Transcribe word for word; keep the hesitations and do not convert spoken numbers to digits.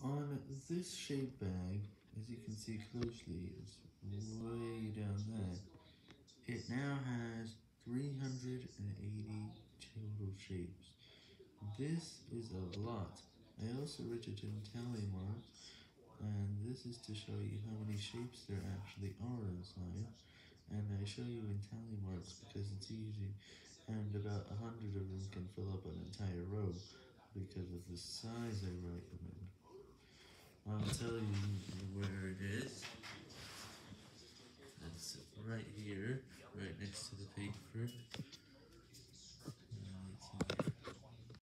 On this shape bag, as you can see closely, it's way down there. It now has three hundred eighty total shapes. This is a lot. I also wrote it in tally marks, and this is to show you how many shapes there actually are inside. And I show you in tally marks because it's easy, and about a hundred of them can fill up an entire row because of the size I write them in. I'll tell you where it is. It's right here, right next to the paper.